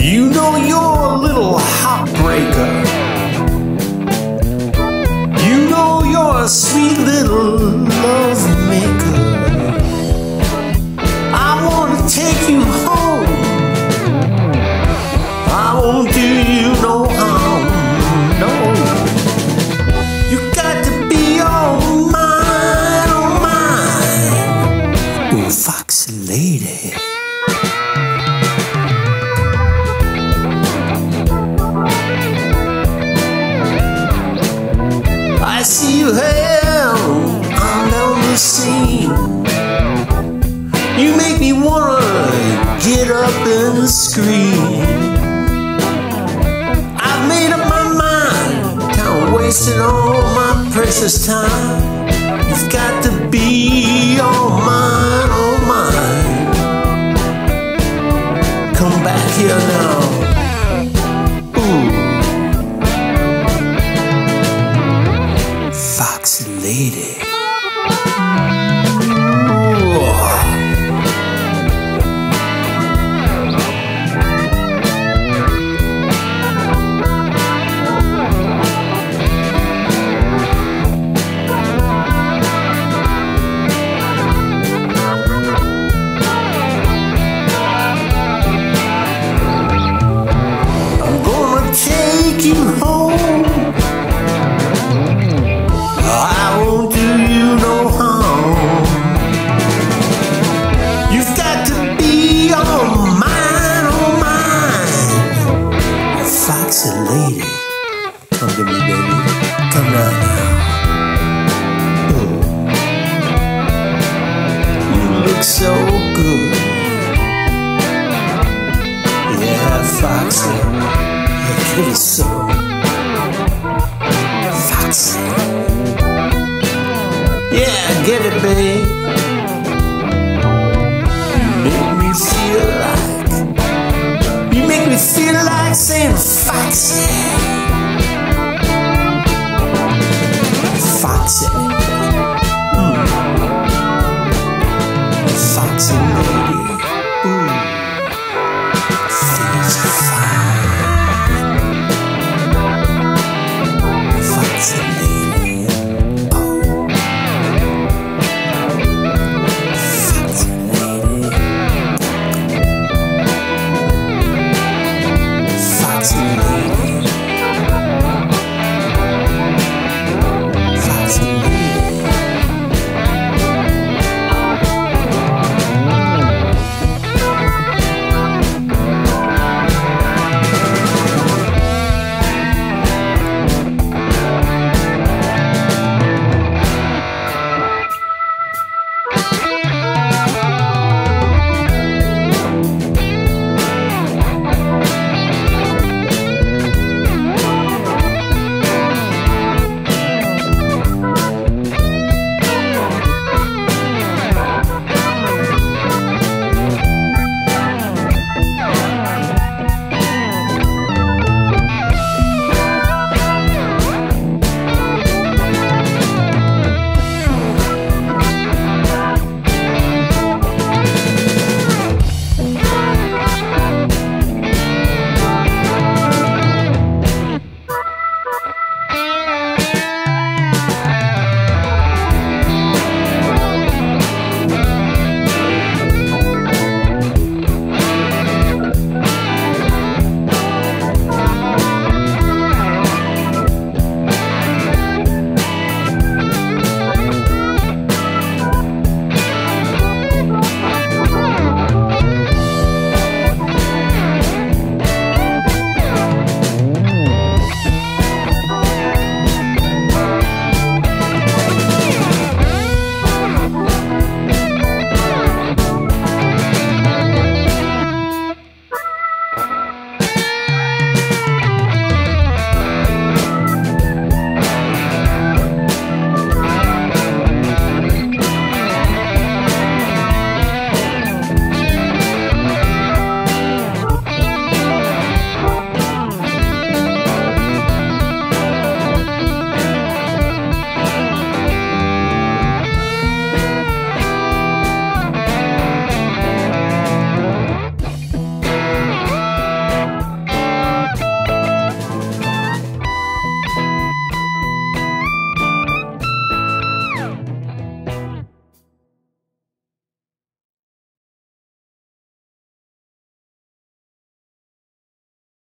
You know you're a little heartbreaker. You know you're a sweet little love maker. I wanna take you home. I won't do you no harm, no. You got to be all mine, oh mine. Oh, foxy lady. I see you hell on the scene. You make me wanna get up and scream. I've made up my mind, kinda wasting all my precious time. You've got to be all mine, oh mine. Come back here now. Ooh. Foxy lady. I'm gonna take you home. I won't do you no harm. You've got to be all mine, oh mine. Foxy lady, come to me, baby. Come right now. Oh. You look so good. Yeah, Foxy. Yeah, give it some. Foxy. Yeah, get it, babe. You make me feel like saying Foxy. Foxy. Foxy lady. Ooh. Feels fine. Foxy lady. Foxy lady.